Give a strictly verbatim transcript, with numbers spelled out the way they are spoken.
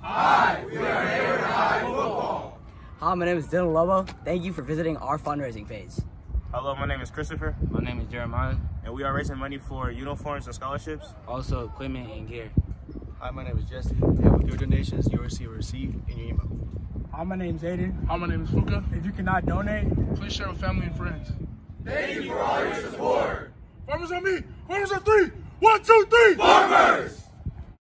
Hi, we are Hayward High Football. Hi, my name is Dylan Lobo. Thank you for visiting our fundraising phase. Hello, my name is Christopher. My name is Jeremiah. And we are raising money for uniforms and scholarships. Also equipment and gear. Hi, my name is Jesse. And with your donations, you'll receive a receipt in your email. Hi, my name is Aiden. Hi, my name is Fuka. If you cannot donate, please share with family and friends. Thank you for all your support. Farmers on me. Farmers on three. One, two, three. Farmers!